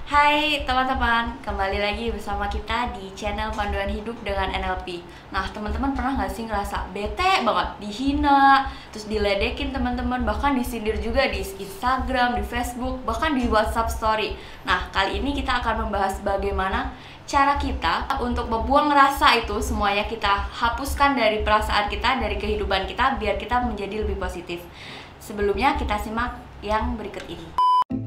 Hai teman-teman, kembali lagi bersama kita di channel Panduan Hidup dengan NLP. Nah, teman-teman pernah nggak sih ngerasa bete banget, dihina, terus diledekin teman-teman, bahkan disindir juga di Instagram, di Facebook, bahkan di WhatsApp Story. Nah, kali ini kita akan membahas bagaimana cara kita untuk membuang rasa itu semuanya kita hapuskan dari perasaan kita, dari kehidupan kita, biar kita menjadi lebih positif. Sebelumnya kita simak yang berikut ini.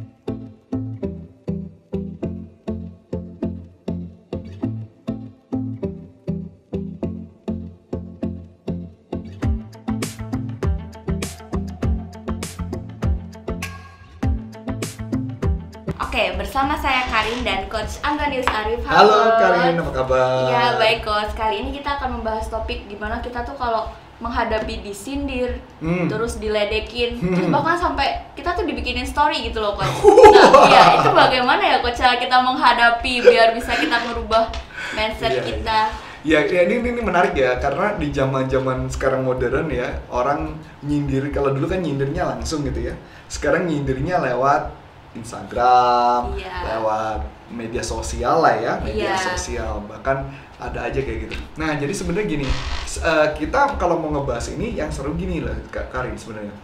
Oke, bersama saya Karin dan Coach Antonius Arif. Halo Karin, apa kabar? Iya, baik Coach. Kali ini kita akan membahas topik gimana kita tuh kalau menghadapi disindir, terus diledekin, terus bahkan sampai kita tuh dibikinin story gitu loh Coach. Nah, iya, itu bagaimana ya Coach cara kita menghadapi biar bisa kita merubah mindset kita. Ya, ini menarik ya, karena di zaman sekarang modern ya, orang nyindir, kalau dulu kan nyindirnya langsung gitu ya. Sekarang nyindirnya lewat Instagram, lewat media sosial lah ya, media sosial, bahkan ada aja kayak gitu. Nah, jadi sebenarnya gini, kita kalau mau ngebahas ini yang seru gini lah Karin sebenarnya.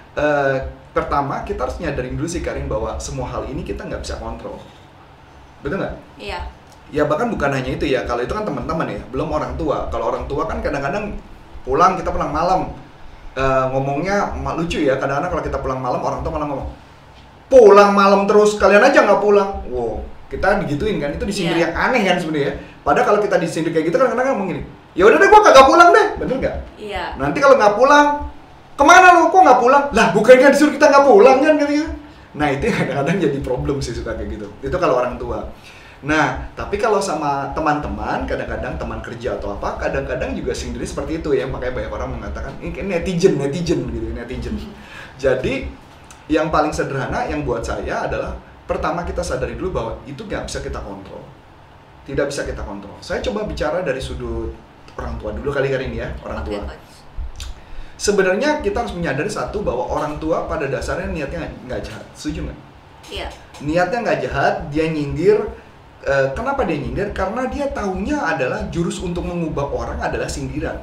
Pertama kita harus nyadarin dulu sih Karin bahwa semua hal ini kita nggak bisa kontrol, betul nggak? Iya. Ya bahkan bukan hanya itu ya, kalau itu kan teman-teman ya, belum orang tua. Kalau orang tua kan kadang-kadang kita pulang malam, ngomongnya lucu ya. Kadang-kadang kalau kita pulang malam, orang tua malah ngomong, pulang malam terus, kalian aja nggak pulang. Wow, kita digituin kan, itu disindir yang aneh kan sebenarnya. Padahal kalau kita disindir kayak gitu kan kadang-kadang ngomong gini, ya udah deh gua kagak pulang deh, bener nggak? Iya. Nanti kalau nggak pulang, kemana lu? Kok nggak pulang? Lah bukannya disuruh kita nggak pulang kan gitu. Nah itu kadang-kadang jadi problem sih suka kayak gitu. Itu kalau orang tua. Nah, tapi kalau sama teman-teman, kadang-kadang teman kerja atau apa, kadang-kadang juga sindir seperti itu ya. Makanya banyak orang mengatakan ini netizen gitu, netizen. Jadi yang paling sederhana yang buat saya adalah pertama kita sadari dulu bahwa itu nggak bisa kita kontrol, tidak bisa kita kontrol. Saya coba bicara dari sudut orang tua dulu kali ini ya, orang tua. Sebenarnya kita harus menyadari satu bahwa orang tua pada dasarnya niatnya nggak jahat, setuju nggak? Iya. Niatnya nggak jahat, dia nyindir. Kenapa dia nyindir? Karena dia taunya adalah jurus untuk mengubah orang adalah sindiran.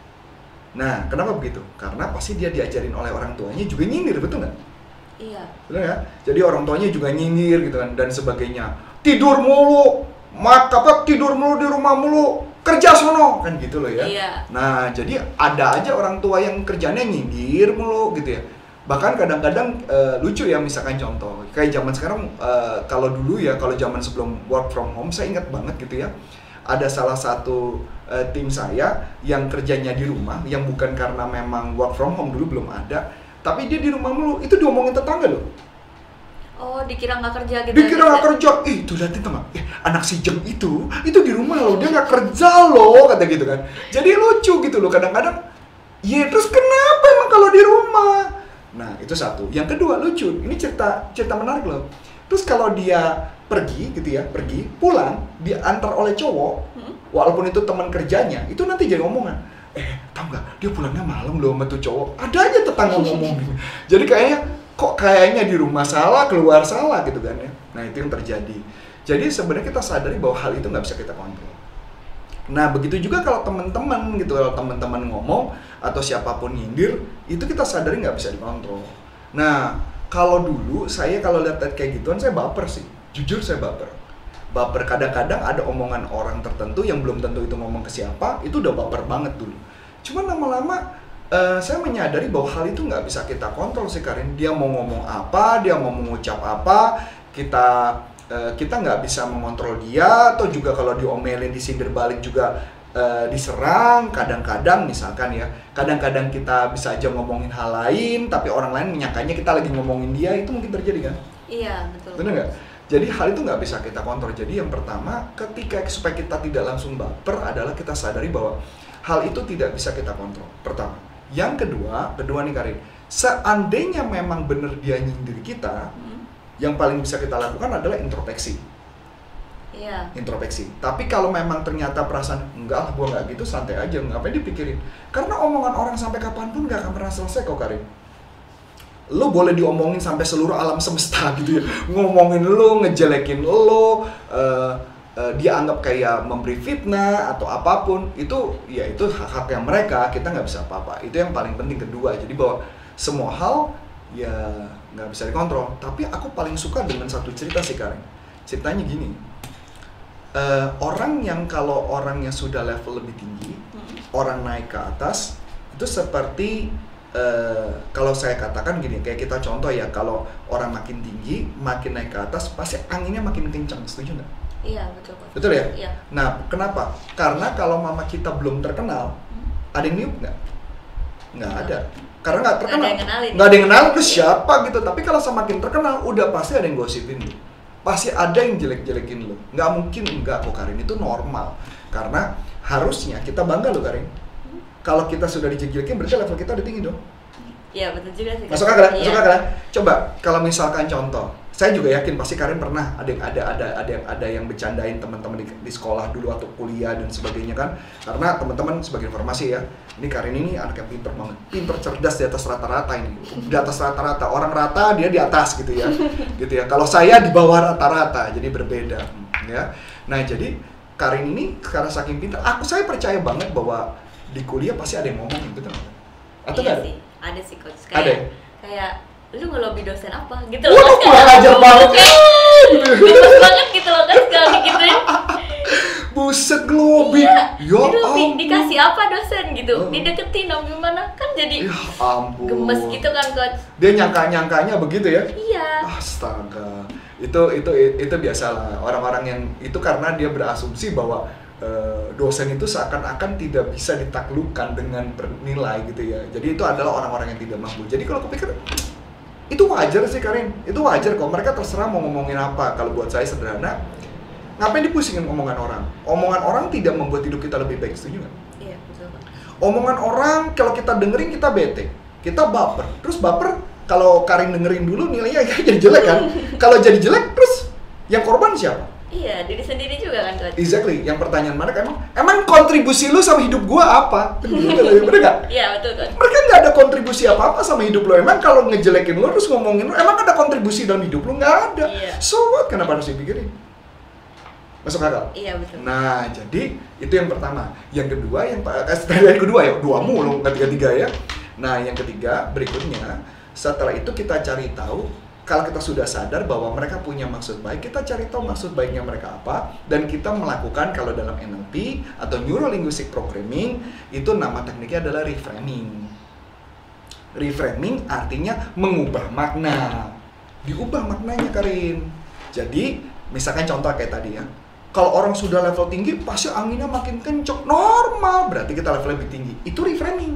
Nah, kenapa begitu? Karena pasti dia diajarin oleh orang tuanya juga nyindir, betul nggak? Iya. Benar ya? Jadi orang tuanya juga nyindir gitu kan dan sebagainya. Tidur mulu, tidur mulu di rumah mulu, kerja sono kan gitu loh ya. Iya. Nah, jadi ada aja orang tua yang kerjanya nyindir mulu gitu ya. Bahkan kadang-kadang lucu ya, misalkan contoh kayak zaman sekarang, kalau dulu ya, kalau zaman sebelum work from home, saya ingat banget gitu ya. Ada salah satu tim saya yang kerjanya di rumah, yang bukan karena memang work from home dulu belum ada. Tapi dia di rumah mulu, itu diomongin tetangga loh. Oh, dikira nggak kerja gitu. Dikira nggak kerja, itu liatin teman, anak si Jeng itu di rumah loh, dia nggak kerja loh, kata gitu kan. Jadi lucu gitu loh, kadang-kadang. Ya terus kenapa emang kalau di rumah? Nah itu satu. Yang kedua lucu, ini cerita menarik loh. Terus kalau dia pergi gitu ya, pulang, diantar oleh cowok, walaupun itu teman kerjanya, itu nanti jadi omongan. Tau nggak, dia pulangnya malam loh sama tuh cowok. Ada aja tetangga ngomong gitu. Jadi kayaknya di rumah salah, keluar salah gitu kan ya. Nah itu yang terjadi. Jadi sebenarnya kita sadari bahwa hal itu nggak bisa kita kontrol. Nah begitu juga kalau teman-teman gitu, kalau teman-teman ngomong atau siapapun nyindir, itu kita sadari nggak bisa dikontrol. Nah kalau dulu saya kalau lihat kayak gituan saya baper sih. Jujur saya baper kadang-kadang ada omongan orang tertentu yang belum tentu itu ngomong ke siapa, itu udah baper banget dulu. Cuman lama-lama saya menyadari bahwa hal itu nggak bisa kita kontrol sih Karin. Dia mau ngomong apa, dia mau mengucap apa, kita nggak bisa mengontrol dia. Atau juga kalau diomelin, disindir balik juga diserang. Kadang-kadang misalkan ya, kadang-kadang kita bisa aja ngomongin hal lain, tapi orang lain menyangkanya kita lagi ngomongin dia, itu mungkin terjadi kan? Iya, betul. Benar nggak? Jadi hal itu nggak bisa kita kontrol. Jadi yang pertama, supaya kita tidak langsung baper adalah kita sadari bahwa hal itu tidak bisa kita kontrol. Pertama. Yang kedua nih Karin, seandainya memang benar dia nyindir kita, yang paling bisa kita lakukan adalah introspeksi. Iya. Introspeksi. Tapi kalau memang ternyata perasaan enggak lah, gua nggak gitu, santai aja, ngapain dipikirin? Karena omongan orang sampai kapanpun nggak akan pernah selesai kok Karin. lo boleh diomongin sampai seluruh alam semesta gitu ya, ngomongin lo, ngejelekin lo, dia anggap kayak memberi fitnah atau apapun, itu ya itu hak-hak yang mereka, kita nggak bisa apa-apa. Itu yang paling penting kedua. Jadi bahwa semua hal ya nggak bisa dikontrol. Tapi aku paling suka dengan satu cerita sih Karen. Ceritanya gini, kalau orang yang sudah level lebih tinggi, orang naik ke atas itu seperti kalau saya katakan gini, kayak kita contoh ya, kalau orang makin tinggi, makin naik ke atas, pasti anginnya makin kencang, setuju nggak? Iya, betul. Betul ya? Iya. Nah, kenapa? Karena kalau mama kita belum terkenal, ada yang niup nggak? Nggak ada. Karena nggak terkenal. Nggak ada yang kenalin, terus siapa gitu. Tapi kalau semakin terkenal, udah pasti ada yang gosipin lu. Pasti ada yang jelek-jelekin lu. Nggak mungkin enggak kok Karin, itu normal. Karena harusnya kita bangga loh Karin. Kalau kita sudah dijelekin, berarti level kita udah tinggi dong. Iya, betul juga sih. Masuk akal? Masuk akal? Coba kalau misalkan contoh, saya juga yakin pasti Karin pernah ada yang bercandain teman-teman di sekolah dulu atau kuliah dan sebagainya kan. Karena teman-teman sebagai informasi ya, ini Karin ini anak yang pinter banget, pinter cerdas di atas rata-rata ini. Di atas rata-rata, orang rata dia di atas gitu ya. Gitu ya. Kalau saya di bawah rata-rata, jadi berbeda ya. Nah, jadi Karin ini karena saking pinter, saya percaya banget bahwa di kuliah pasti ada yang ngomongin, betul nggak? Atau iya nggak? sih, ada sih coach. Kayak lu ngelobi dosen apa gitu loh. Wah, kurang ajar banget. Gemes banget gitu loh kan kalau digituin. Buset, ngelobi. Iya, dikasih apa dosen gitu. Dideketin dong gimana? Kan jadi ya ampun. Gemes gitu kan coach. Dia nyangkanya begitu ya? Iya. Astaga. Itu biasalah orang-orang yang itu, karena dia berasumsi bahwa dosen itu seakan-akan tidak bisa ditaklukkan dengan bernilai gitu ya. Jadi itu adalah orang-orang yang tidak mampu. Jadi kalau aku pikir itu wajar sih Karin, itu wajar kok. Mereka terserah mau ngomongin apa. Kalau buat saya sederhana, ngapain dipusingin omongan orang? Omongan orang tidak membuat hidup kita lebih baik, setuju nggak? Iya, betul. Omongan orang kalau kita dengerin kita bete, kita baper. Terus baper, kalau Karin dengerin dulu nilainya jadi jelek kan? Kalau jadi jelek terus yang korban siapa? Iya, diri sendiri juga kan coach. Exactly. Yang pertanyaan mereka emang kontribusi lu sama hidup gua apa? Bener gak? Iya, betul coach. Mereka nggak ada kontribusi apa-apa sama hidup lu. Emang kalau ngejelekin lu terus ngomongin lu, emang ada kontribusi dalam hidup lu? Nggak ada. Iya. So what? Kenapa harus dipikirin? Masuk akal? Iya, betul. Nah, jadi itu yang pertama. Yang kedua, yang kedua ya, dua mulu, ketiga ya. Nah, yang ketiga berikutnya, setelah itu kita cari tahu. Kalau kita sudah sadar bahwa mereka punya maksud baik, kita cari tahu maksud baiknya mereka apa, dan kita melakukan, kalau dalam NLP atau Neuro Linguistic Programming, itu nama tekniknya adalah reframing. Reframing artinya mengubah makna. Diubah maknanya Karin. Jadi, misalkan contoh kayak tadi ya, kalau orang sudah level tinggi, pasti anginnya makin kencok, normal, berarti kita level lebih tinggi. Itu reframing.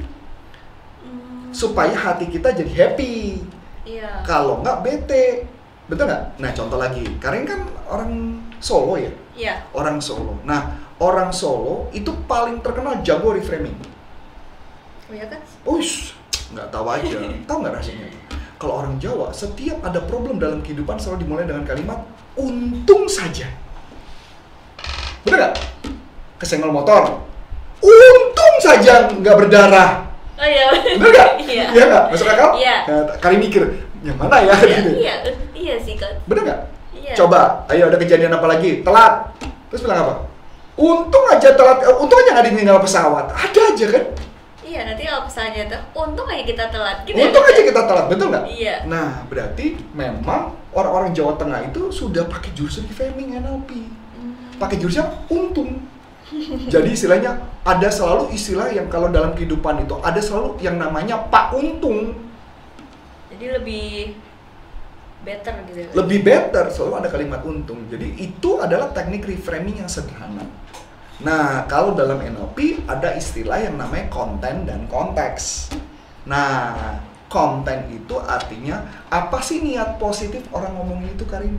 Supaya hati kita jadi happy. Iya. Kalau nggak bete, betul nggak? Nah, contoh lagi, Karin kan orang Solo ya? Iya. Orang Solo. Nah, orang Solo itu paling terkenal jago reframing. Oh ya kan? Uish, nggak tahu aja. Tahu nggak rasanya? Kalau orang Jawa, setiap ada problem dalam kehidupan selalu dimulai dengan kalimat untung saja. Bener nggak? Kesenggol motor, untung saja nggak berdarah. Oh iya. Bener nggak? Iya. Iya nggak? Masuk akal? Iya. Nah, kali mikir, yang mana ya? Iya, Gitu. iya sih kan. Bener nggak? Iya. Coba, ayo ada kejadian apa lagi? Telat. Terus bilang apa? Untung aja telat, untung aja nggak ditinggal pesawat. Ada aja kan? Iya, nanti kalau pesannya tuh, untung aja kita telat. Gitu Untung ya, aja kita telat, betul nggak? Iya. Nah, berarti memang orang-orang Jawa Tengah itu sudah pakai jurusan reframing NLP. Pakai jurusan untung. Jadi istilahnya ada selalu istilah yang kalau dalam kehidupan itu ada selalu yang namanya Pak Untung. Jadi lebih better gitu. Lebih better, selalu ada kalimat untung. Jadi itu adalah teknik reframing yang sederhana. Nah, kalau dalam NLP ada istilah yang namanya konten dan konteks. Nah, konten itu artinya apa sih niat positif orang ngomongin itu, Karin?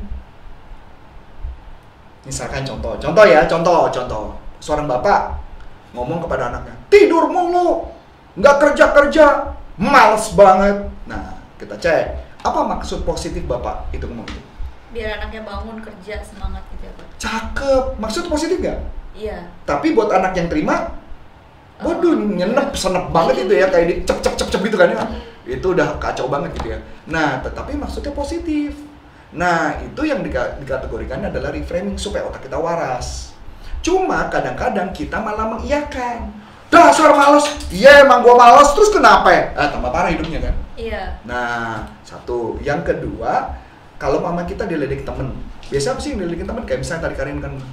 Misalkan contoh ya, contoh. Seorang bapak ngomong kepada anaknya, tidur mulu, nggak kerja, males banget. Nah, kita cek, apa maksud positif bapak itu ngomong itu? Biar anaknya bangun kerja semangat gitu ya Pak. Cakep, maksud positif nggak? Iya. Tapi buat anak yang terima, waduh, senep banget itu ya, kayak di cep gitu kan ya. Itu udah kacau banget gitu ya. Nah, tetapi maksudnya positif. Nah, itu yang dikategorikan adalah reframing supaya otak kita waras. Cuma kadang-kadang kita malah mengiyakan. Dasar males, iya emang gua males, terus kenapa ya? Tambah parah hidupnya kan? Iya. Nah, satu. Yang kedua, kalau mama kita diledek temen. Biasa apa sih yang diledekin temen? Kayak misalnya tadi Karin kan,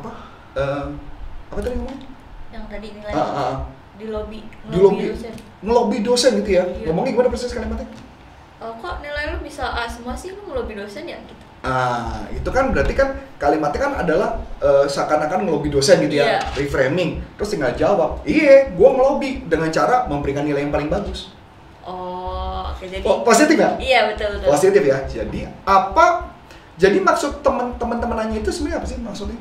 apa tadi ngomongnya? Yang tadi nilai di lobby dosen. Ngelobi dosen gitu ya? Iya. Ngomongnya gimana persis kalimatnya? Kok nilai lu bisa A semua sih, lu ngelobi dosen ya? Gitu. Itu kan berarti kan kalimatnya kan adalah seakan-akan ngelobi dosen gitu ya, reframing. Terus tinggal jawab, iya, gue ngelobi dengan cara memberikan nilai yang paling bagus. Oke, jadi positif ya? Iya, betul. Positif ya. Jadi jadi maksud teman-teman nanya itu sebenarnya apa sih maksudnya?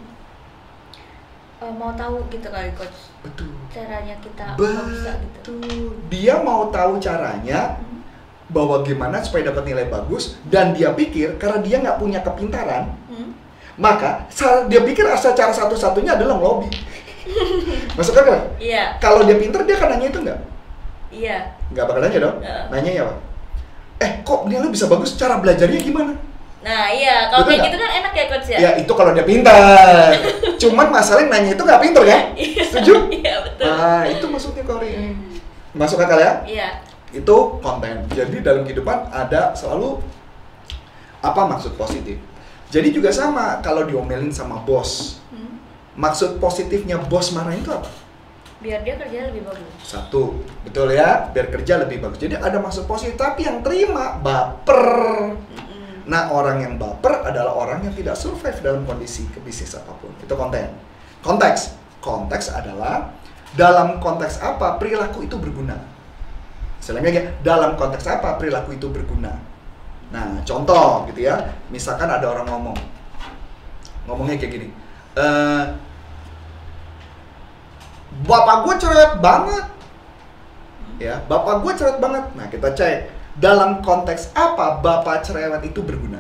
Mau tahu gitu kali coach. Betul. Caranya kita bisa gitu. Dia mau tahu caranya bahwa gimana supaya dapat nilai bagus, dan dia pikir karena dia nggak punya kepintaran, maka dia pikir cara satu-satunya adalah ngelobi. Masuk akal? Iya. Kalau dia pintar dia akan nanya itu nggak? Iya. Nggak bakal nanya dong. Nanya ya, Pak. Kok nilai lu bisa bagus? Cara belajarnya gimana? Nah iya, kalau kayak gitu kan enak ya coach ya? Ya itu kalau dia pintar. Cuman masalahnya nanya itu nggak pintar kan? Setuju? Iya betul. Nah itu maksudnya Karin. Masuk akal ya? Iya. Itu konten. Jadi dalam kehidupan ada selalu apa maksud positif. Jadi juga sama kalau diomelin sama bos. Maksud positifnya bos marah itu apa? Biar dia kerja lebih bagus. Satu, betul ya, biar kerja lebih bagus. Jadi ada maksud positif, tapi yang terima baper. Nah, orang yang baper adalah orang yang tidak survive dalam kondisi bisnis apapun. Itu konten. Konteks adalah dalam konteks apa perilaku itu berguna. Misalnya dalam konteks apa perilaku itu berguna. Nah, contoh gitu ya. Misalkan ada orang ngomongnya kayak gini. Bapak gue cerewet banget. Ya, bapak gue cerewet banget. Nah, kita cek. Dalam konteks apa bapak cerewet itu berguna?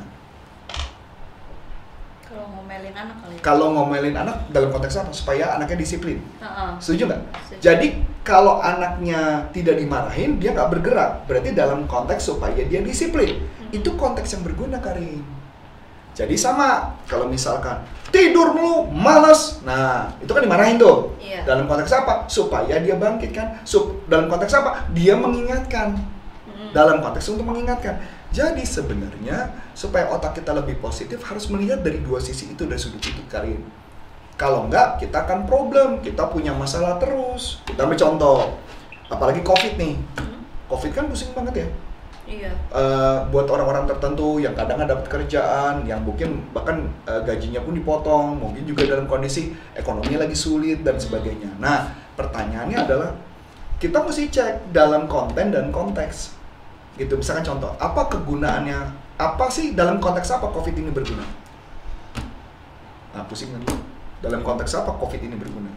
Kalau ngomelin anak kali. Kalau ngomelin anak dalam konteks apa? Supaya anaknya disiplin. Setuju nggak? Setuju. Jadi kalau anaknya tidak dimarahin, dia nggak bergerak. Berarti dalam konteks supaya dia disiplin. Itu konteks yang berguna, Karin. Jadi sama, kalau misalkan tidur mulu, malas. Nah, itu kan dimarahin tuh. Iya. Dalam konteks apa? Supaya dia bangkit kan. Dalam konteks apa? Dia mengingatkan. Dalam konteks untuk mengingatkan. Jadi sebenarnya supaya otak kita lebih positif harus melihat dari dua sisi itu, dari sudut itu, Karin. Kalau enggak, kita akan problem, kita punya masalah terus. Kita ambil contoh, apalagi COVID nih. COVID kan pusing banget ya. Iya. Buat orang-orang tertentu yang kadang dapat kerjaan, yang mungkin bahkan gajinya pun dipotong, mungkin juga dalam kondisi ekonomi lagi sulit dan sebagainya. Nah, pertanyaannya adalah kita mesti cek dalam konten dan konteks. Gitu, misalkan contoh, apa kegunaannya, apa sih dalam konteks apa COVID ini berguna? Nah, pusing kan? Dalam konteks apa COVID ini berguna?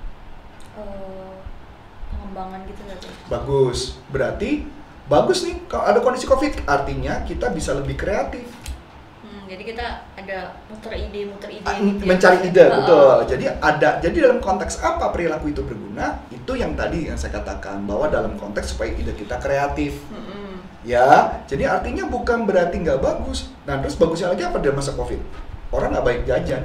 Pengembangan gitu lah. Bagus, berarti bagus nih kalau ada kondisi COVID, artinya kita bisa lebih kreatif. Jadi kita ada muter ide gitu mencari ide, betul. Jadi dalam konteks apa perilaku itu berguna? Itu yang tadi yang saya katakan, bahwa dalam konteks supaya ide kita kreatif. Ya, jadi artinya bukan berarti nggak bagus. Nah, terus bagusnya lagi apa dalam masa COVID? Orang nggak baik jajan.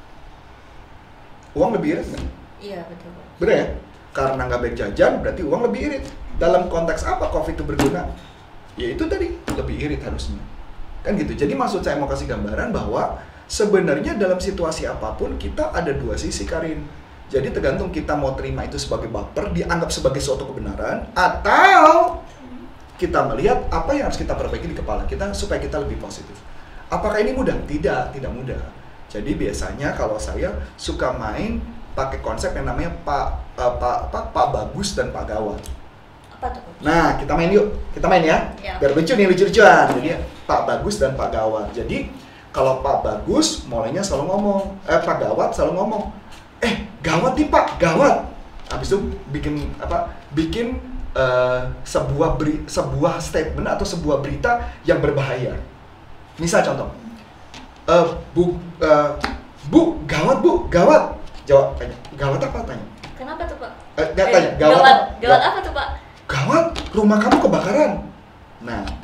Uang lebih irit nggak? Iya, betul. Bener ya? Karena nggak baik jajan, berarti uang lebih irit. Dalam konteks apa COVID itu berguna? Ya itu tadi, lebih irit harusnya. Kan gitu. Jadi maksud saya mau kasih gambaran bahwa sebenarnya dalam situasi apapun kita ada dua sisi, Karin. Jadi tergantung kita mau terima itu sebagai baper, dianggap sebagai suatu kebenaran, atau kita melihat apa yang harus kita perbaiki di kepala kita supaya kita lebih positif. Apakah ini mudah? Tidak mudah. Jadi biasanya kalau saya suka main pakai konsep yang namanya Pak Bagus dan Pak Gawat. Apa tuh? Nah, kita main yuk. Kita main ya. Biar lucu nih, lucu-lucuan. Jadi Pak Bagus dan Pak Gawat. Jadi kalau Pak Bagus mulainya selalu ngomong, Pak Gawat selalu ngomong, gawat nih Pak, gawat. Habis itu bikin sebuah statement atau sebuah berita yang berbahaya. Misal contoh, Bu, gawat. Jawab, tanya, gawat apa tanya? Kenapa tuh Pak? Tanya, gawat apa tuh Pak? Gawat, rumah kamu kebakaran.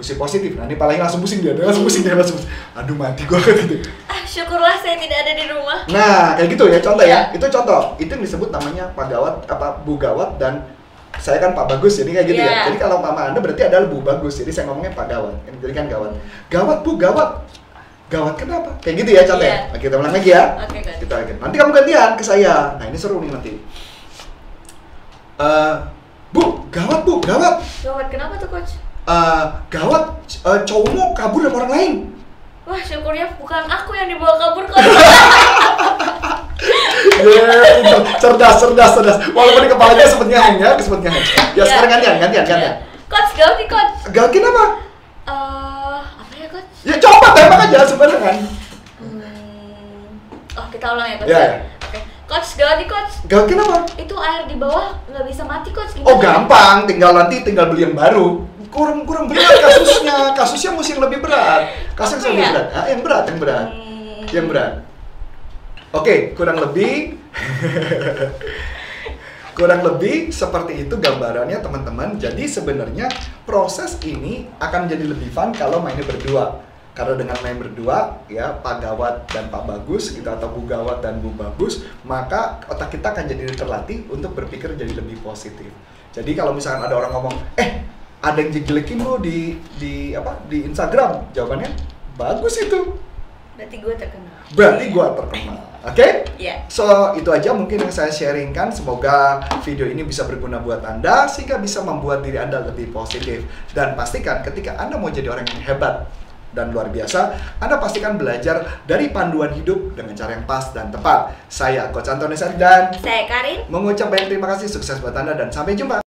Mesti positif. Nah ini palanya langsung pusing dia langsung pusing. Aduh mati gua gitu. Syukurlah saya tidak ada di rumah. Nah kayak gitu ya contoh ya. Itu contoh. Itu yang disebut namanya Pak Gawat, Bu Gawat, dan saya kan Pak Bagus, jadi kayak gitu ya. Jadi kalau mama Anda berarti adalah Bu Bagus. Jadi saya ngomongnya Pak Gawat. Jadi kan Gawat. Gawat Bu, gawat. Gawat kenapa? Kayak gitu ya contohnya. Nah, kita ulang lagi ya. Oke, kan. Kita lagi. Nanti kamu gantian ke saya. Nah ini seru nih nanti. Bu, gawat Bu, gawat. Gawat kenapa tuh coach? Gawat, cowokmu kabur sama orang lain. Wah, syukurnya bukan aku yang dibawa kabur coach. Cerdas. Walaupun di kepalanya sepertinya hang ya. Sekarang gantian. Coach, gawat nih coach. Gawatin apa? Apa ya coach? Ya coba tembak aja sembarangan. Oh, kita ulang ya coach. Ya. Oke. Coach, gawat nih coach. Gawatin apa? Itu air di bawah nggak bisa mati coach. Oh gampang, tinggal beli yang baru. Kurang berat kasusnya mesti yang lebih berat. Kasusnya yang lebih berat. Yang berat. Oke, kurang lebih seperti itu gambarannya teman-teman. Jadi sebenarnya proses ini akan jadi lebih fun kalau mainnya berdua. Karena dengan main berdua, ya Pak Gawat dan Pak Bagus gitu, atau Bu Gawat dan Bu Bagus, maka otak kita akan jadi terlatih untuk berpikir jadi lebih positif. Jadi kalau misalkan ada orang ngomong, ada yang jelekin lo di Instagram, jawabannya bagus itu. Berarti gue terkenal. Oke? Iya. So, itu aja mungkin yang saya sharingkan. Semoga video ini bisa berguna buat Anda sehingga bisa membuat diri Anda lebih positif. Dan pastikan ketika Anda mau jadi orang yang hebat dan luar biasa, Anda pastikan belajar dari panduan hidup dengan cara yang pas dan tepat. Saya Coach Antoni Sari dan saya Karin. mengucap banyak terima kasih, sukses buat Anda dan sampai jumpa.